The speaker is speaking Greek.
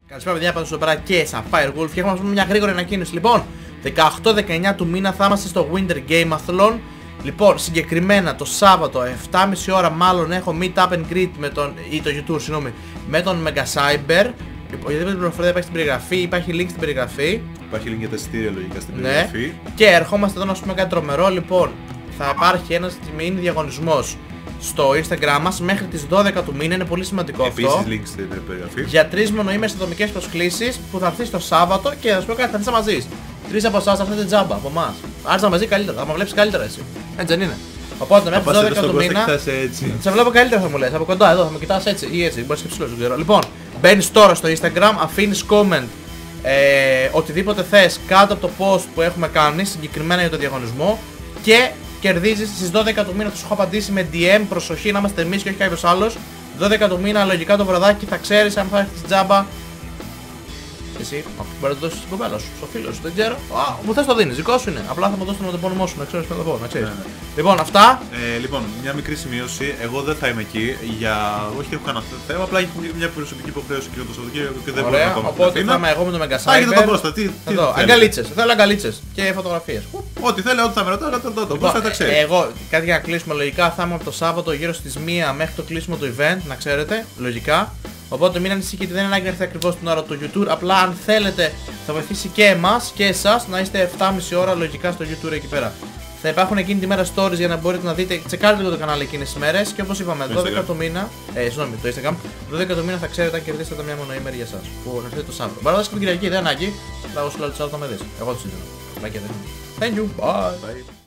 Καλησπέρα, παιδιά, πάνω στο πέρα και σαν Firewolf. Και έχουμε μια γρήγορη ανακοίνωση. Λοιπόν, 18-19 του μήνα θα είμαστε στο Winter Gameathlon. Λοιπόν, συγκεκριμένα το Σάββατο 7.30 ώρα μάλλον έχω meet up and greet με τον, ή το YouTube, συγγνώμη, με τον Mega Cyber. Λοιπόν, γιατί την πληροφορία υπάρχει στην περιγραφή, υπάρχει link στην περιγραφή. Υπάρχει link για τα εισιτήρια λογικά στην περιγραφή. Ναι. Και ερχόμαστε εδώ να σου πούμε κάτι τρομερό. Λοιπόν, θα υπάρχει ένας mini διαγωνισμός στο Instagram μας μέχρι τις 12 του μήνα, είναι πολύ σημαντικό αυτό. Επίσης link στην περιγραφή. Για 3 μονοήμερες ατομικές προσκλήσεις που θα έρθει το Σάββατο και θα σου πω κάτι, θα έρθει μαζί. 3 από εσάς θα έρθετε τζάμπα από εμάς. Άρεσα μαζί καλύτερα, θα με βλέπεις καλύτερα εσύ. Έτσι δεν είναι? Οπότε μέχρι τις 12 του μήνα. Σε βλέπω καλύτερα θα μου λες, από κοντά εδώ θα με κοιτάς έτσι ή έτσι, μπορείς και ψηλός, δεν ξέρω. Λοιπόν, μπαίνεις τώρα στο Instagram, αφήνεις comment οτιδήποτε θες κάτω από το post που έχουμε κάνει συγκεκριμένα για το διαγωνισμό και κερδίζεις στις 12 του μήνα. Τους έχω απαντήσει με DM, προσοχή να είμαστε εμείς και όχι κάποιος άλλος. 12 του μήνα, λογικά το βραδάκι θα ξέρεις αν θα έχεις τζάμπα. Εσύ, μπορεί να το δώσεις στην κοπέλα σου, στο φίλο σου, δεν ξέρω. Μου θες το δίνεις, δικό σου είναι. Απλά θα μου δώσεις το μοτοπώνυμό σου, να ξέρεις ποιο θα το πω, να ξέρεις. Ναι. Λοιπόν, αυτά. Λοιπόν, μια μικρή σημείωση. Εγώ δεν θα είμαι εκεί για. Όχι, έχω κανένα θέμα. Απλά έχω μια προσωπική υποχρέωση και το Σαββατοκύριακο και δεν μπορώ να komme. Οπότε θα είμαι εγώ με το Mega Cyber. Άγιε τον Κώστα, τι. Αγκαλίτσες, θέλω αγκαλίτσες και φωτογραφίες. Ό,τι θέλει, ό,τι θα με ρωτάει, το Κώστα τα ξέρει. Εγώ, κάτι για να κλείσουμε λογικά, θα είμαι από το Σάββατο γύρω στις 1 μέχρι το κλείσιμο του event, να ξέρετε, λογικά. Οπότε μην ανησυχείτε, δεν είναι ανάγκη να έρθετε ακριβώς την ώρα του YouTube. Απλά αν θέλετε θα βοηθήσει και εμάς και εσάς να είστε 7.30 ώρα λογικά στο YouTube εκεί πέρα. Θα υπάρχουν εκείνη τη μέρα stories για να μπορείτε να δείτε. Τσεκάρετε λίγο το κανάλι εκείνες τις μέρες. Και όπως είπαμε, 12 το μήνα. Συγγνώμη, το Instagram. 12 το μήνα θα ξέρετε αν κερδίσετε μια μονοήμερη για εσάς. Που θα έρθετε το Σάββατο. Παράδοση και την Κυριακή, δεν ανάγκη. Θα εγώ σου λέω το Σάββατο να με δεις. Εγώ το συντηρώ. Thank you. Bye.